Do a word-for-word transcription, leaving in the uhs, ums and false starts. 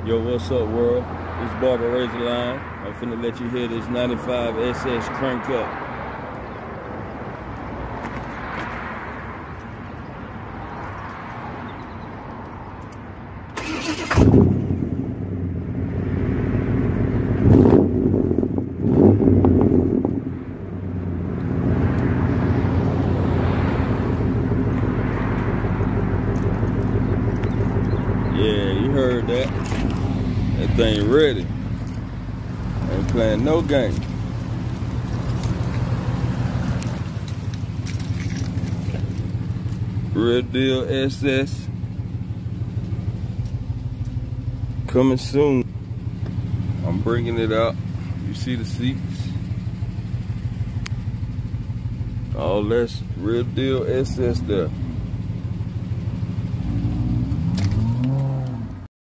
Yo, what's up, world? It's Barber Razor Line. I'm finna let you hear this ninety-five S S crank up. Yeah, you heard that. That thing ready. Ain't playing no game. Real deal S S. Coming soon. I'm bringing it out. You see the seats. All that's real deal S S there.